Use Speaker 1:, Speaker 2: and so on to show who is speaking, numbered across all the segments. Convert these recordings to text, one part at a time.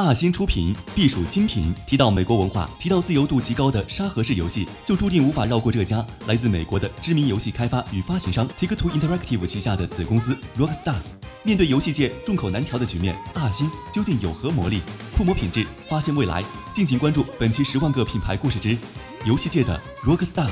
Speaker 1: 阿星出品必属精品。提到美国文化，提到自由度极高的沙盒式游戏，就注定无法绕过这家来自美国的知名游戏开发与发行商 Take-Two Interactive 旗下的子公司 Rockstar。面对游戏界众口难调的局面，阿星究竟有何魔力？触摸品质，发现未来。敬请关注本期10万个品牌故事之游戏界的 Rockstar。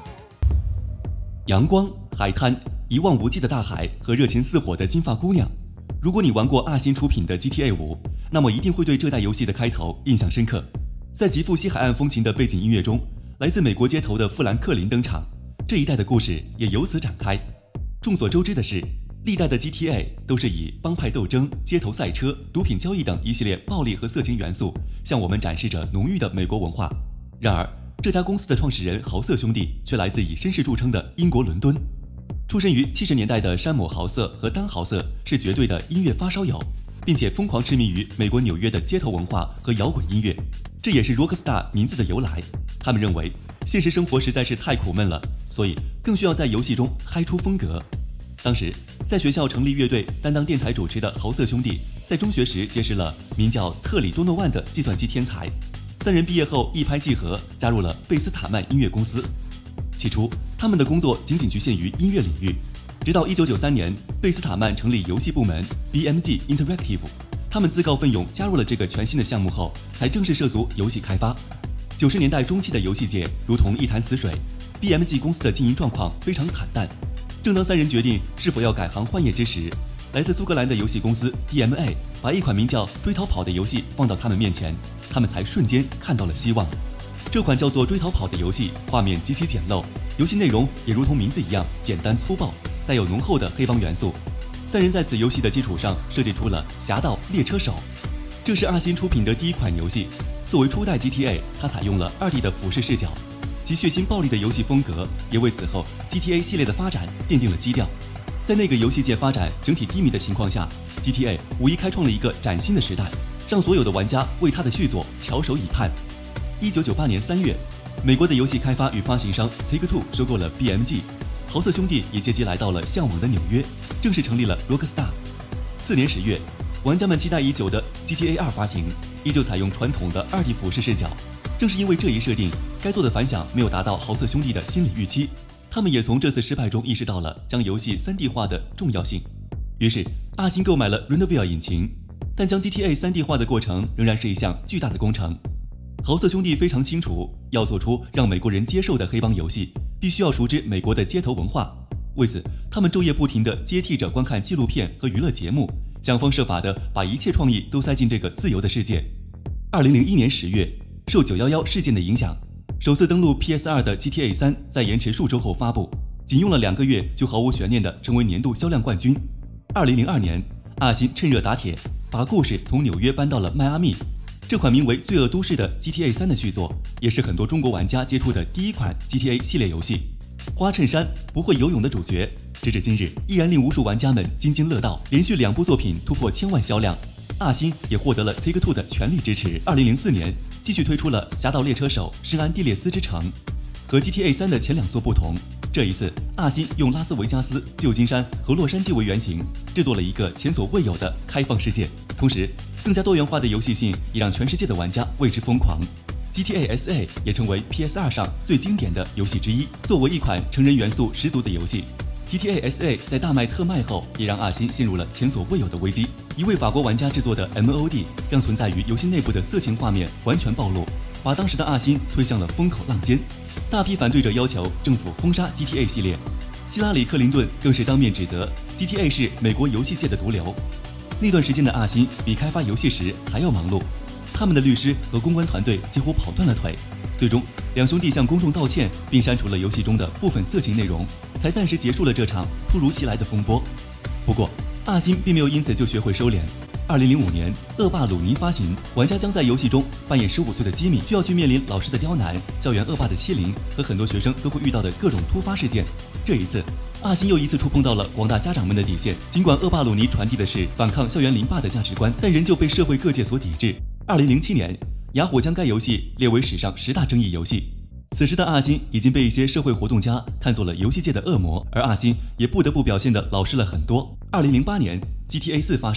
Speaker 1: 阳光、海滩、一望无际的大海和热情似火的金发姑娘。如果你玩过阿星出品的 GTA 5，那么一定会对这代游戏的开头印象深刻。在极富西海岸风情的背景音乐中，来自美国街头的富兰克林登场，这一代的故事也由此展开。众所周知的是，历代的 GTA 都是以帮派斗争、街头赛车、毒品交易等一系列暴力和色情元素，向我们展示着浓郁的美国文化。然而，这家公司的创始人豪瑟兄弟却来自以绅士著称的英国伦敦。出身于70年代的山姆·豪瑟和丹·豪瑟是绝对的音乐发烧友，并且疯狂痴迷于美国纽约的街头文化和摇滚音乐，这也是 Rockstar 名字的由来。他们认为现实生活实在是太苦闷了，所以更需要在游戏中嗨出风格。当时在学校成立乐队担当电台主持的豪瑟兄弟，在中学时结识了名叫特里多诺万的计算机天才，三人毕业后一拍即合，加入了贝斯塔曼音乐公司。起初他们的工作仅仅局限于音乐领域，直到1993年贝斯塔曼成立游戏部门 BMG Interactive， 他们自告奋勇加入了这个全新的项目后，才正式涉足游戏开发。90年代中期的游戏界如同一潭死水， BMG 公司的经营状况非常惨淡。正当三人决定是否要改行换业之时，来自苏格兰的游戏公司 DMA 把一款名叫《追逃跑》的游戏放到他们面前，他们才瞬间看到了希望。这款叫做《追逃跑》的游戏画面极其简陋，游戏内容也如同名字一样简单粗暴，带有浓厚的黑帮元素。三人在此游戏的基础上设计出了《侠盗猎车手》，这是阿星出品的第一款游戏。作为初代 GTA， 它采用了2D 的俯视视角，其血腥暴力的游戏风格也为此后 GTA 系列的发展奠定了基调。在那个游戏界发展整体低迷的情况下， GTA 无疑开创了一个崭新的时代，让所有的玩家为它的续作翘首以盼。1998年3月，美国的游戏开发与发行商 Take-Two 收购了 BMG， 豪瑟兄弟也借机来到了向往的纽约，正式成立了 Rockstar。次年10月，玩家们期待已久的 GTA 2发行，依旧采用传统的2D 俯视视角。正是因为这一设定，该作的反响没有达到豪瑟兄弟的心理预期，他们也从这次失败中意识到了将游戏3D 化的重要性。于是，阿星购买了 Renville 引擎，但将 GTA 3D 化的过程仍然是一项巨大的工程。豪瑟兄弟非常清楚，要做出让美国人接受的黑帮游戏，必须要熟知美国的街头文化。为此，他们昼夜不停地接替着观看纪录片和娱乐节目，想方设法地把一切创意都塞进这个自由的世界。2001年10月，受911事件的影响，首次登陆 PS2 的 GTA 3在延迟数周后发布，仅用了2个月就毫无悬念地成为年度销量冠军。2002年，阿星趁热打铁，把故事从纽约搬到了迈阿密。这款名为《罪恶都市》的 GTA 3的续作，也是很多中国玩家接触的第一款 GTA 系列游戏。花衬衫不会游泳的主角，直至今日依然令无数玩家们津津乐道，连续2部作品突破1000万销量。阿星也获得了 Take-Two 的全力支持。2004年，继续推出了《侠盗猎车手：圣安地列斯之城》。和 GTA 3的前2作不同，这一次阿星用拉斯维加斯、旧金山和洛杉矶为原型，制作了一个前所未有的开放世界。同时，更加多元化的游戏性也让全世界的玩家为之疯狂。GTA SA 也成为 PS2 上最经典的游戏之一。作为一款成人元素十足的游戏， GTA SA 在大卖特卖后，也让阿星陷入了前所未有的危机。一位法国玩家制作的 MOD 让存在于游戏内部的色情画面完全暴露，把当时的阿星推向了风口浪尖。大批反对者要求政府封杀 GTA 系列，希拉里·克林顿更是当面指责 GTA 是美国游戏界的毒瘤。那段时间的阿星比开发游戏时还要忙碌，他们的律师和公关团队几乎跑断了腿。最终，两兄弟向公众道歉，并删除了游戏中的部分色情内容，才暂时结束了这场突如其来的风波。不过，阿星并没有因此就学会收敛。2005年，《恶霸鲁尼》发行，玩家将在游戏中扮演15岁的吉米，需要去面临老师的刁难、校园恶霸的欺凌和很多学生都会遇到的各种突发事件。这一次，阿星又一次触碰到了广大家长们的底线。尽管恶霸鲁尼传递的是反抗校园凌霸的价值观，但仍旧被社会各界所抵制。2007年，雅虎将该游戏列为史上10大争议游戏。此时的阿星已经被一些社会活动家看作了游戏界的恶魔，而阿星也不得不表现得老实了很多。2008年 GTA 4发售，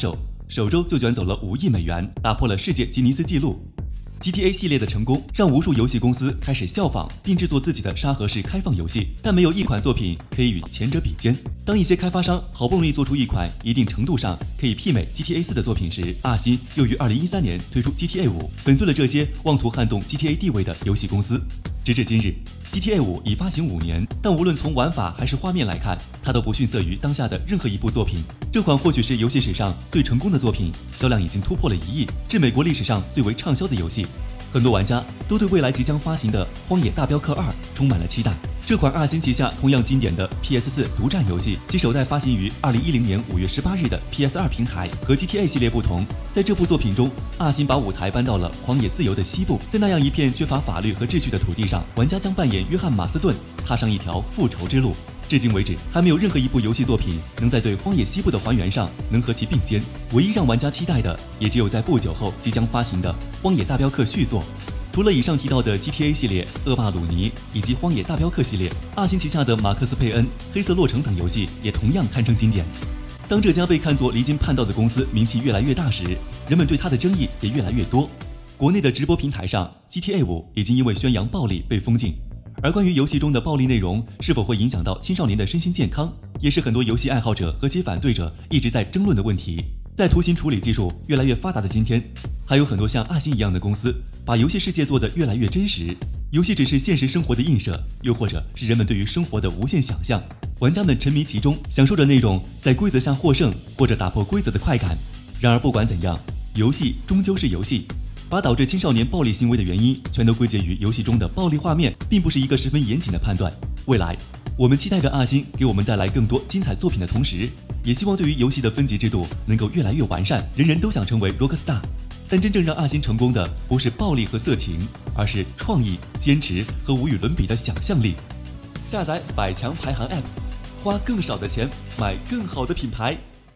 Speaker 1: 首周就卷走了5亿美元，打破了世界吉尼斯纪录。GTA 系列的成功让无数游戏公司开始效仿并制作自己的沙盒式开放游戏，但没有一款作品可以与前者比肩。当一些开发商好不容易做出一款一定程度上可以媲美 GTA 4的作品时，阿星又于2013年推出 GTA 5，粉碎了这些妄图撼动 GTA 地位的游戏公司。直至今日，GTA 5已发行5年，但无论从玩法还是画面来看，它都不逊色于当下的任何一部作品。这款或许是游戏史上最成功的作品，销量已经突破了1亿，是美国历史上最为畅销的游戏。很多玩家都对未来即将发行的《荒野大镖客2》充满了期待。这款阿星旗下同样经典的 PS4 独占游戏，其首代发行于2010年5月18日的 PS2 平台。和 GTA 系列不同，在这部作品中，阿星把舞台搬到了荒野自由的西部，在那样一片缺乏法律和秩序的土地上，玩家将扮演约翰·马斯顿，踏上一条复仇之路。至今为止，还没有任何一部游戏作品能在对荒野西部的还原上能和其并肩。唯一让玩家期待的，也只有在不久后即将发行的《荒野大镖客》续作。除了以上提到的 GTA 系列、恶霸鲁尼以及荒野大镖客系列，阿星旗下的马克思佩恩、黑色洛城等游戏也同样堪称经典。当这家被看作离经叛道的公司名气越来越大时，人们对它的争议也越来越多。国内的直播平台上 GTA 5已经因为宣扬暴力被封禁。而关于游戏中的暴力内容是否会影响到青少年的身心健康，也是很多游戏爱好者和其反对者一直在争论的问题。在图形处理技术越来越发达的今天，还有很多像阿星一样的公司，把游戏世界做得越来越真实。游戏只是现实生活的映射，又或者是人们对于生活的无限想象。玩家们沉迷其中，享受着那种在规则下获胜或者打破规则的快感。然而不管怎样，游戏终究是游戏。把导致青少年暴力行为的原因全都归结于游戏中的暴力画面，并不是一个十分严谨的判断。未来，我们期待着阿星给我们带来更多精彩作品的同时，也希望对于游戏的分级制度能够越来越完善。人人都想成为 Rockstar， 但真正让阿星成功的不是暴力和色情，而是创意、坚持和无与伦比的想象力。下载百强排行 App， 花更少的钱买更好的品牌。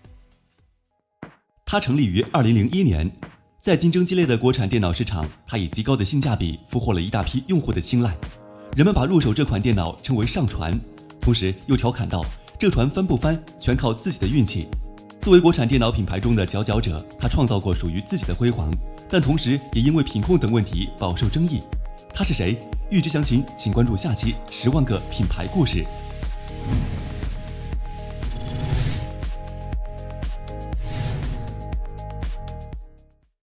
Speaker 1: 它成立于2001年。在竞争激烈的国产电脑市场，它以极高的性价比俘获了一大批用户的青睐。人们把入手这款电脑称为上船，同时又调侃道：“这船翻不翻，全靠自己的运气。”作为国产电脑品牌中的佼佼者，它创造过属于自己的辉煌，但同时也因为品控等问题饱受争议。它是谁？欲知详情，请关注下期《10万个品牌故事》。